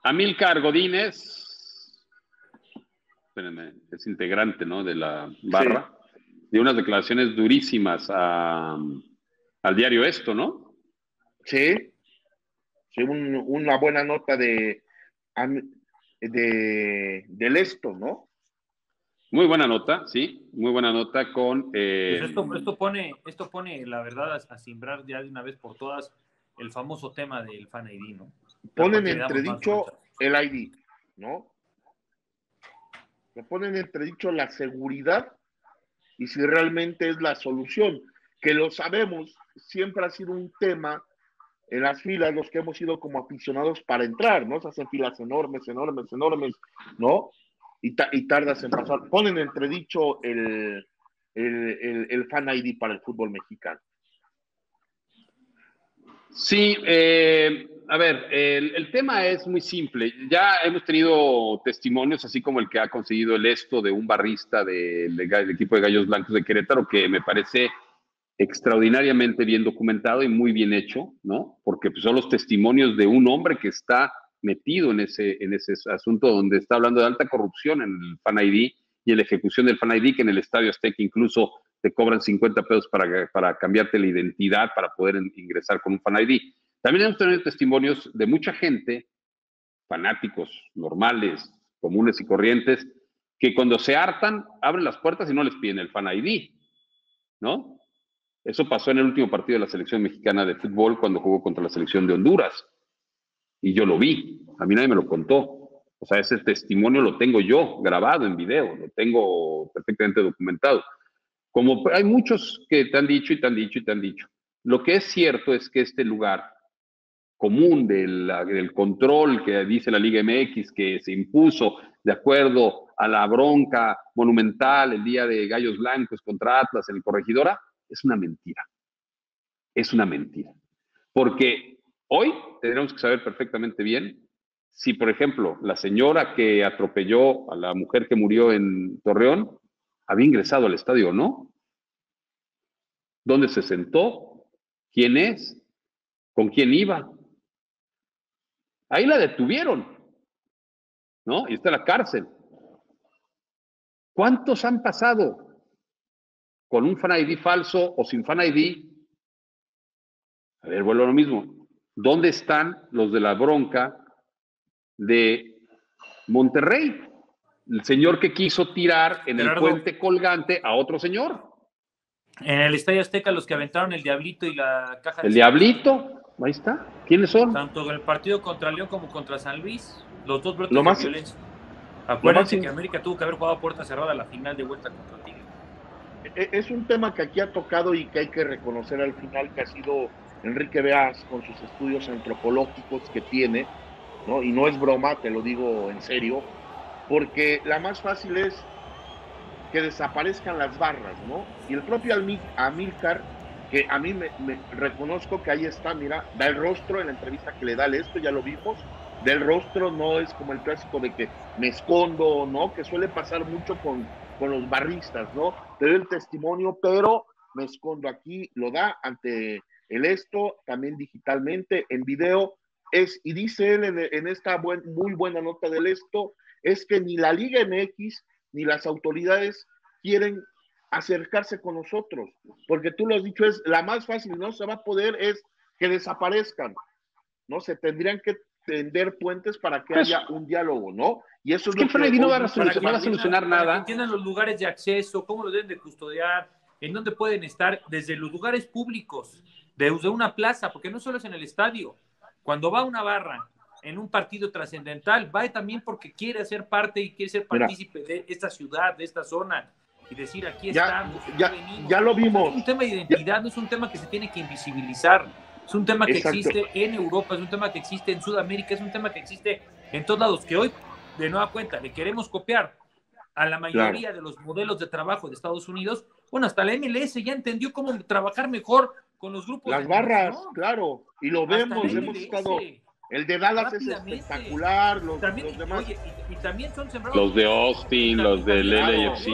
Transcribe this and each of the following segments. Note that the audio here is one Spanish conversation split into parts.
Amílcar Godínez, espérenme, es integrante, ¿no?, de la barra, dio unas declaraciones durísimas al diario Esto, ¿no? Sí, una buena nota del Esto, ¿no? Muy buena nota, sí, muy buena nota con... Pues esto pone, la verdad, a simbrar ya de una vez por todas el famoso tema del Fan ID, ¿no? Ponen entredicho el ID, ¿no? Le ponen entredicho la seguridad y si realmente es la solución, que lo sabemos, siempre ha sido un tema en las filas, los que hemos ido como aficionados para entrar, ¿no? Se hacen filas enormes, ¿no? Y tardas en pasar. Ponen entredicho el Fan ID para el fútbol mexicano. Sí, a ver, el tema es muy simple. Ya hemos tenido testimonios, así como el que ha conseguido el Esto de un barrista del equipo de Gallos Blancos de Querétaro, que me parece extraordinariamente bien documentado y muy bien hecho, ¿no? Porque pues, son los testimonios de un hombre que está metido en ese asunto donde está hablando de alta corrupción en el Fan ID y en la ejecución del Fan ID, que en el Estadio Azteca incluso te cobran 50 pesos para cambiarte la identidad para poder ingresar con un Fan ID. También hemos tenido testimonios de mucha gente, fanáticos normales, comunes y corrientes, que cuando se hartan, abren las puertas y no les piden el Fan ID, ¿no? Eso pasó en el último partido de la selección mexicana de fútbol cuando jugó contra la selección de Honduras. Y yo lo vi, a mí nadie me lo contó. O sea, ese testimonio lo tengo yo grabado en video, lo tengo perfectamente documentado. Como hay muchos que te han dicho y te han dicho y te han dicho. Lo que es cierto es que este lugar común del control que dice la Liga MX, que se impuso de acuerdo a la bronca monumental el día de Gallos Blancos contra Atlas en el Corregidora, es una mentira. Es una mentira. Porque hoy tendremos que saber perfectamente bien si, por ejemplo, la señora que atropelló a la mujer que murió en Torreón había ingresado al estadio o no. ¿Dónde se sentó? ¿Quién es? ¿Con quién iba? Ahí la detuvieron, ¿no? Y está en la cárcel. ¿Cuántos han pasado con un Fan ID falso o sin Fan ID? A ver, vuelvo a lo mismo. ¿Dónde están los de la bronca de Monterrey? El señor que quiso tirar en el puente colgante a otro señor. En el Estadio Azteca, los que aventaron el Diablito y la caja de... El Diablito, ahí está. ¿Quiénes son? Tanto en el partido contra León como contra San Luis, los dos brotes de violencia. Acuérdense que América tuvo que haber jugado a puerta cerrada la final de vuelta contra Tigre. Es un tema que aquí ha tocado y que hay que reconocer al final que ha sido Enrique Beas con sus estudios antropológicos que tiene, ¿no? Y no es broma, te lo digo en serio, porque la más fácil es que desaparezcan las barras, ¿no? Y el propio Amílcar, que a mí me reconozco que ahí está, mira, da el rostro en la entrevista que le da Esto, ya lo vimos, da el rostro, no es como el clásico de que me escondo, ¿no? Que suele pasar mucho con los barristas, ¿no? Te doy el testimonio, pero me escondo. Aquí, lo da ante el Esto, también digitalmente, en video, y dice él en esta muy buena nota del Esto, es que ni la Liga MX ni las autoridades quieren acercarse con nosotros, porque tú lo has dicho, es la más fácil, no se va a poder, es que desaparezcan, ¿no? Se tendrían que tender puentes para que haya un diálogo, ¿no? Y eso es que lo que no va a solucionar nada. Para que entiendan los lugares de acceso, cómo lo deben de custodiar, en dónde pueden estar, desde los lugares públicos, desde una plaza, porque no solo es en el estadio. Cuando va una barra en un partido trascendental, va también porque quiere ser parte y quiere ser partícipe de esta ciudad, de esta zona, y decir, aquí estamos, ya lo vimos. Es un tema de identidad, no es un tema que se tiene que invisibilizar, es un tema que existe en Europa, es un tema que existe en Sudamérica, es un tema que existe en todos lados, que hoy, de nueva cuenta, le queremos copiar a la mayoría de los modelos de trabajo de Estados Unidos. Bueno, hasta la MLS ya entendió cómo trabajar mejor con los grupos. Las barras, claro, y lo vemos, hemos estado... El de Dallas es espectacular, los demás. Oye, y también son sembrados. Los de Austin, los del LAFC.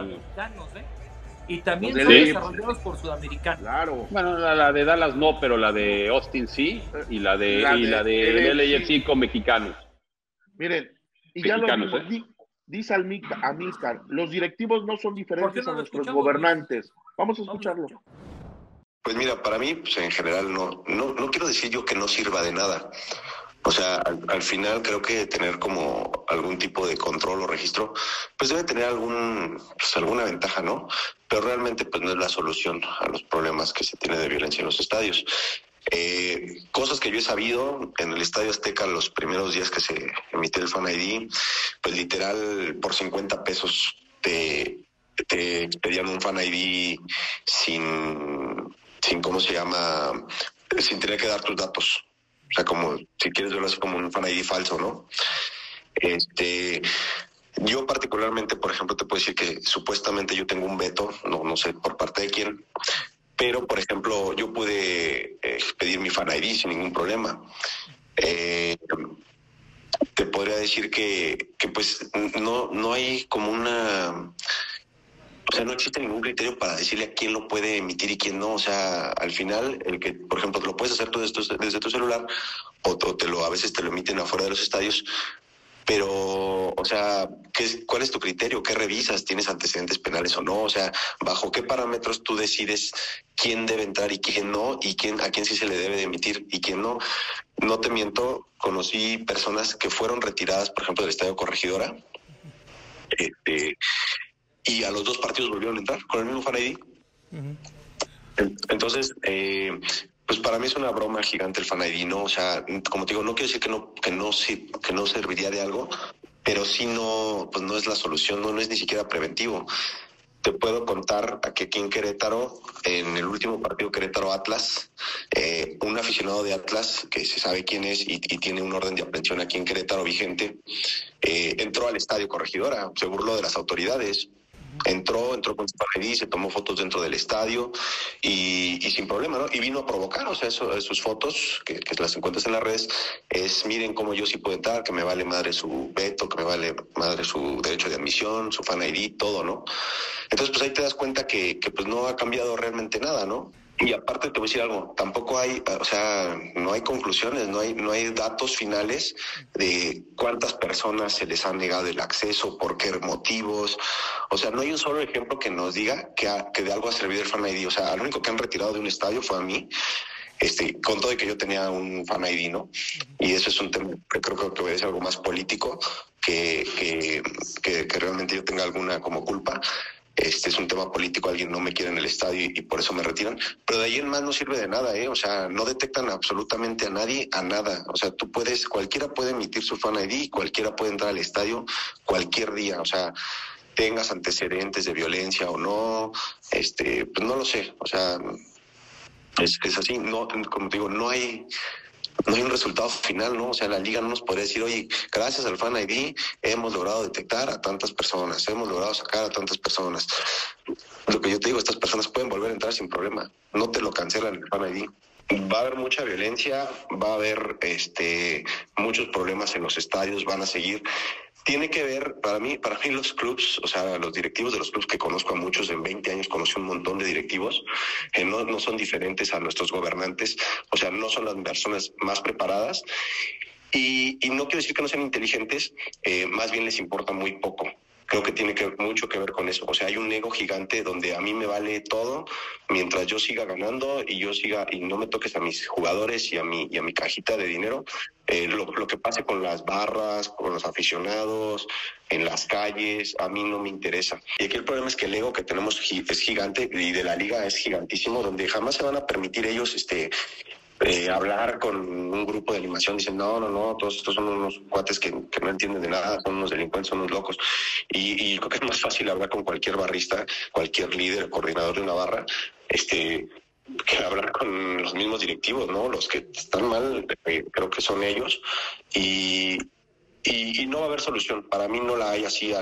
Y también son desarrollados por sudamericanos. Claro. Bueno, la de Dallas no, pero la de Austin sí, y la de LAFC con mexicanos. Miren, y ya lo mexicanos, vimos, dice Amílcar, los directivos no son ¿Por qué diferentes no a lo nuestros escuchamos, Luis? gobernantes. Vamos a Vamos a escucharlo. escuchar. Pues mira, para mí, pues en general no quiero decir yo que no sirva de nada. O sea, al final creo que tener como algún tipo de control o registro, pues debe tener alguna ventaja, ¿no? Pero realmente pues no es la solución a los problemas que se tiene de violencia en los estadios. Cosas que yo he sabido en el Estadio Azteca los primeros días que se emitió el Fan ID, pues literal por 50 pesos te pedían un Fan ID sin ¿cómo se llama? Sin tener que dar tus datos. O sea, como si quieres verlo así como un Fan ID falso, ¿no? Yo particularmente, por ejemplo, te puedo decir que supuestamente yo tengo un veto, no sé por parte de quién, pero, por ejemplo, yo pude pedir mi Fan ID sin ningún problema. Te podría decir que pues no hay como o sea, no existe ningún criterio para decirle a quién lo puede emitir y quién no. O sea, al final, el que, por ejemplo, lo puedes hacer tú desde tu celular o a veces te lo emiten afuera de los estadios. Pero, o sea, ¿cuál es tu criterio? ¿Qué revisas? ¿Tienes antecedentes penales o no? O sea, ¿bajo qué parámetros tú decides quién debe entrar y quién no? Y a quién sí se le debe de emitir y quién no. No te miento, conocí personas que fueron retiradas, por ejemplo, del Estadio Corregidora, y a los 2 partidos volvieron a entrar con el mismo Fan ID. Entonces, pues para mí es una broma gigante el Fan ID, ¿no? O sea, como te digo, no quiero decir que no serviría de algo, pero sí pues no es la solución, no es ni siquiera preventivo. Te puedo contar que aquí en Querétaro, en el último partido Querétaro-Atlas, un aficionado de Atlas, que se sabe quién es y tiene un orden de aprehensión aquí en Querétaro vigente, entró al Estadio Corregidora, se burló de las autoridades. Entró con su Fan ID, se tomó fotos dentro del estadio y sin problema, ¿no? Y vino a provocar, o sea, sus fotos, que las encuentras en las redes, miren cómo yo sí puedo entrar, que me vale madre su veto, que me vale madre su derecho de admisión, su Fan ID, todo, ¿no? Entonces, pues ahí te das cuenta que pues no ha cambiado realmente nada, ¿no? Y aparte te voy a decir algo, tampoco hay, o sea, no hay conclusiones, no hay datos finales de cuántas personas se les ha negado el acceso, por qué motivos. O sea, no hay un solo ejemplo que nos diga que de algo ha servido el Fan ID. O sea, al único que han retirado de un estadio fue a mí, con todo de que yo tenía un Fan ID, ¿no? Y eso es un tema que creo que obedece algo más político que realmente yo tenga alguna como culpa. Es un tema político, alguien no me quiere en el estadio y por eso me retiran, pero de ahí en más no sirve de nada, o sea, no detectan absolutamente a nadie, a nada, o sea, cualquiera puede emitir su Fan ID, cualquiera puede entrar al estadio cualquier día, o sea, tengas antecedentes de violencia o no, pues no lo sé, o sea, es así, no, como te digo, no hay un resultado final, ¿no? O sea, la liga no nos podría decir, oye, gracias al Fan ID hemos logrado detectar a tantas personas, hemos logrado sacar a tantas personas. Lo que yo te digo, estas personas pueden volver a entrar sin problema, no te lo cancelan el Fan ID. Va a haber mucha violencia, va a haber muchos problemas en los estadios, van a seguir. Tiene que ver, para mí los clubs, o sea, los directivos de los clubs que conozco a muchos, en 20 años conocí un montón de directivos, no son diferentes a nuestros gobernantes, o sea, no son las personas más preparadas y no quiero decir que no sean inteligentes, más bien les importa muy poco. Creo que tiene mucho que ver con eso. O sea, hay un ego gigante donde a mí me vale todo mientras yo siga ganando y no me toques a mis jugadores y a mi cajita de dinero. Lo que pase con las barras, con los aficionados, en las calles, a mí no me interesa. Y aquí el problema es que el ego que tenemos es gigante y de la liga es gigantísimo, donde jamás se van a permitir ellos hablar con un grupo de animación, dicen, no, todos estos son unos cuates que no entienden de nada, son unos delincuentes, son unos locos. Y creo que es más fácil hablar con cualquier barrista, cualquier líder, coordinador de una barra, que hablar con los mismos directivos, ¿no? Los que están mal, creo que son ellos. Y no va a haber solución. Para mí no la hay así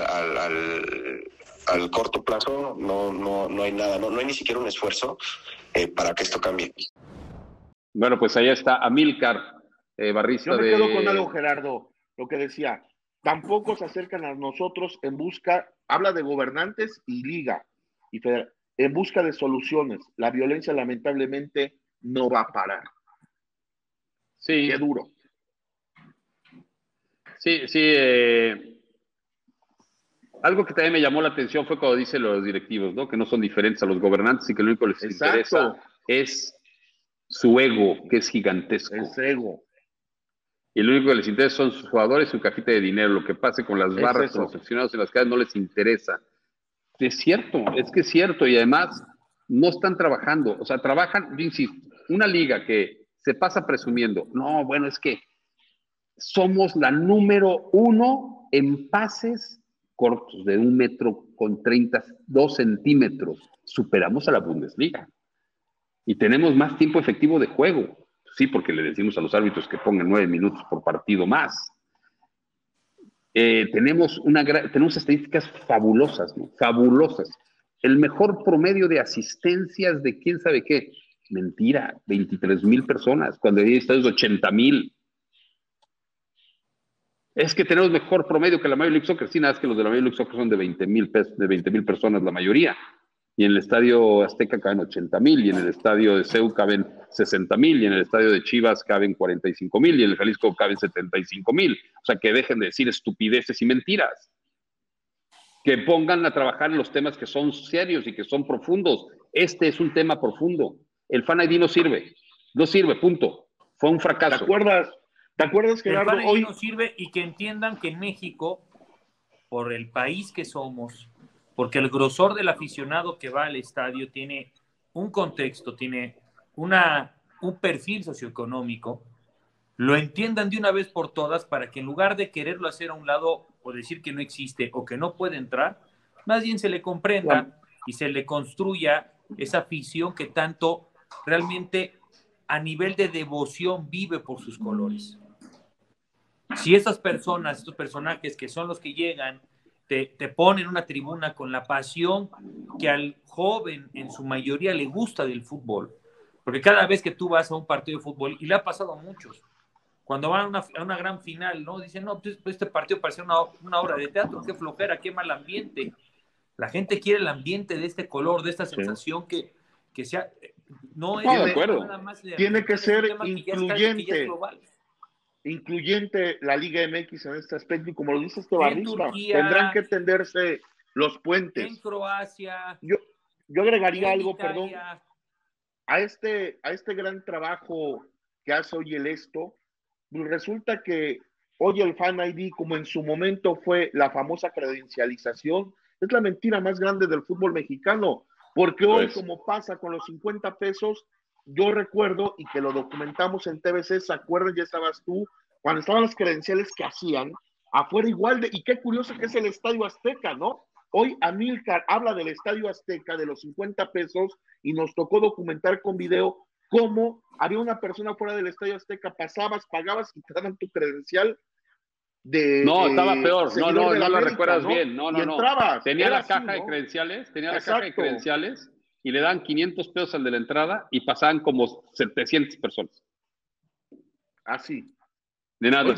al corto plazo, no hay nada, no hay ni siquiera un esfuerzo para que esto cambie. Bueno, pues ahí está Amílcar, barrista Yo me de... quedo con algo, Gerardo, lo que decía, tampoco se acercan a nosotros en busca, habla de gobernantes y liga, y en busca de soluciones. La violencia lamentablemente no va a parar. Sí. Qué duro. Sí, sí. Algo que también me llamó la atención fue cuando dicen los directivos, ¿no? Que no son diferentes a los gobernantes y que lo único que les interesa es su ego, que es gigantesco. Es ego. Y lo único que les interesa son sus jugadores y su cajita de dinero. Lo que pase con las barras, con los aficionados en las calles no les interesa. Es cierto, es que es cierto. Y además no están trabajando. O sea, trabajan, yo insisto, una liga que se pasa presumiendo. No, bueno, es que somos la número 1 en pases cortos de 1 metro con 32 centímetros. Superamos a la Bundesliga. Y tenemos más tiempo efectivo de juego. Sí, porque le decimos a los árbitros que pongan 9 minutos por partido más. Tenemos estadísticas fabulosas, ¿no? Fabulosas. El mejor promedio de asistencias de quién sabe qué. Mentira, 23,000 personas, cuando hay estadios de 80,000. Es que tenemos mejor promedio que la Major League Soccer. Sí, nada, es que los de la Major League Soccer son de 20,000 personas la mayoría. Y en el Estadio Azteca caben 80,000, y en el Estadio de CEU caben 60,000, y en el Estadio de Chivas caben 45,000, y en el Jalisco caben 75,000. O sea, que dejen de decir estupideces y mentiras. Que pongan a trabajar en los temas que son serios y que son profundos. Este es un tema profundo. El Fan ID no sirve. No sirve, punto. Fue un fracaso. ¿Te acuerdas, Gerardo? El Fan ID no sirve, y que entiendan que en México, por el país que somos, porque el grosor del aficionado que va al estadio tiene un contexto, tiene un perfil socioeconómico, lo entiendan de una vez por todas, para que en lugar de quererlo hacer a un lado o decir que no existe o que no puede entrar, más bien se le comprenda y se le construya esa afición que tanto realmente a nivel de devoción vive por sus colores. Si esas personas, estos personajes que son los que llegan, te ponen una tribuna con la pasión que al joven en su mayoría le gusta del fútbol, porque cada vez que tú vas a un partido de fútbol, y le ha pasado a muchos, cuando van a una gran final, ¿no? Dicen, no, pues este partido parece una obra de teatro, qué flojera, qué mal ambiente. La gente quiere el ambiente de este color, de esta sensación que sea... No es de acuerdo. Nada más tiene que ser incluyente. Que ya es global. Incluyente la Liga MX en este aspecto, y como lo dice este barrista, tendrán que tenderse los puentes. En Croacia. Yo agregaría algo, perdón, a este gran trabajo que hace hoy el Esto. Resulta que hoy el Fan ID, como en su momento fue la famosa credencialización, es la mentira más grande del fútbol mexicano, porque hoy, como pasa con los 50 pesos, yo recuerdo, y que lo documentamos en TVC, ¿se acuerdan? Ya estabas tú, cuando estaban las credenciales que hacían, afuera igual y qué curioso que es el Estadio Azteca, ¿no? Hoy Amílcar habla del Estadio Azteca, de los 50 pesos, y nos tocó documentar con video cómo había una persona fuera del Estadio Azteca, pasabas, pagabas y te daban tu credencial de... No, estaba peor, no lo recuerdas, ¿no? Bien, no. Entrabas, tenía la caja de credenciales, y le dan 500 pesos al de la entrada, y pasaban como 700 personas. Así. De nada,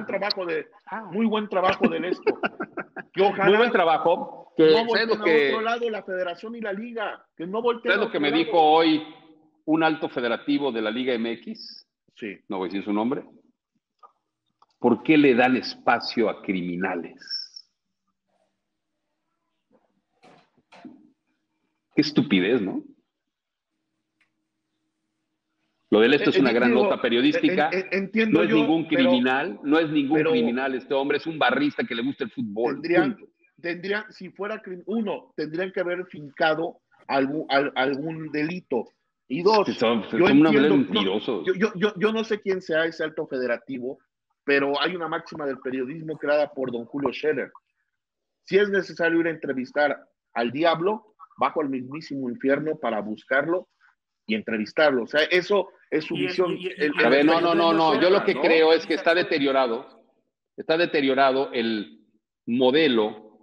muy buen trabajo del Esto. Que ojalá muy buen trabajo. Que no volteen a otro lado la federación y la liga. Que no volteen. ¿Sabes lo que me dijo hoy un alto federativo de la Liga MX? Sí. No voy a decir su nombre. ¿Por qué le dan espacio a criminales? Qué estupidez, ¿no? Lo del Esto es una gran nota periodística. No es ningún criminal este hombre, es un barrista que le gusta el fútbol. Si fuera tendrían que haber fincado algún delito. Y dos, son mentirosos. Yo no sé quién sea ese alto federativo, pero hay una máxima del periodismo creada por don Julio Scherer. Si es necesario ir a entrevistar al diablo, bajo el mismísimo infierno para buscarlo y entrevistarlo. O sea, eso es su visión. A ver, no. Yo lo que creo es que está deteriorado el modelo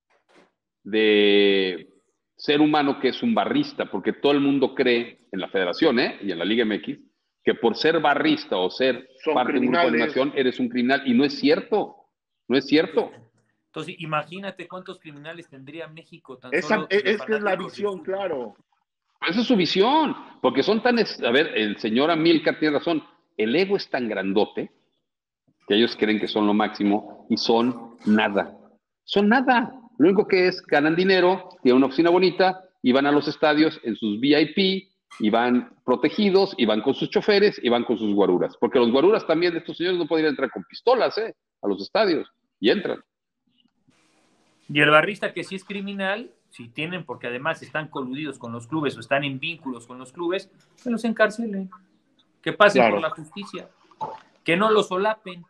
de ser humano que es un barrista, porque todo el mundo cree en la federación, y en la Liga MX, que por ser barrista o ser parte de un grupo de nación eres un criminal, y no es cierto. No es cierto. Entonces, imagínate cuántos criminales tendría México. Es que es la visión, claro. Esa es su visión, porque son tan... A ver, el señor Amílcar tiene razón, el ego es tan grandote que ellos creen que son lo máximo y son nada. Son nada. Lo único que es, ganan dinero, tienen una oficina bonita y van a los estadios en sus VIP y van protegidos y van con sus choferes y van con sus guaruras. Porque los guaruras también de estos señores no podrían entrar con pistolas a los estadios y entran. Y el barrista que sí es criminal, si tienen, porque además están coludidos con los clubes o están en vínculos con los clubes, que los encarcelen, que pasen por la justicia, que no los solapen.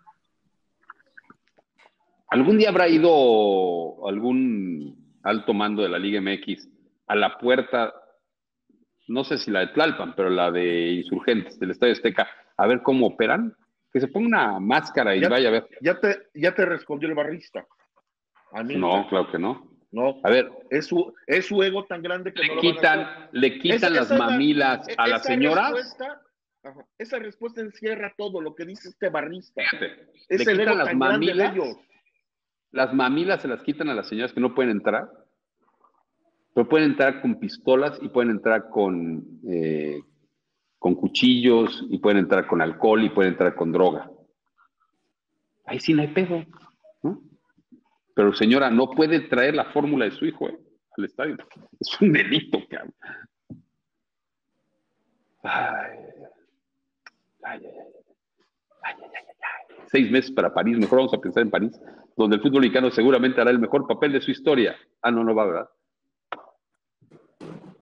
¿Algún día habrá ido algún alto mando de la Liga MX a la puerta, no sé si la de Tlalpan, pero la de Insurgentes, del Estadio Azteca, a ver cómo operan? Que se ponga una máscara y vaya a ver. Ya te respondió el barrista. A mí, no, claro que no. No, a ver, es su ego tan grande que le quitan las mamilas a las señoras. Esa respuesta encierra todo lo que dice este barrista. Fíjate, es el ego tan grande de ellos. Las mamilas se las quitan a las señoras que no pueden entrar, pero pueden entrar con pistolas y pueden entrar con cuchillos y pueden entrar con alcohol y pueden entrar con droga. Ahí sí no hay pedo, ¿no? Pero señora, no puede traer la fórmula de su hijo al estadio. Es un delito, cabrón. Ay. 6 meses para París. Mejor vamos a pensar en París, donde el fútbol mexicano seguramente hará el mejor papel de su historia. No va, ¿verdad?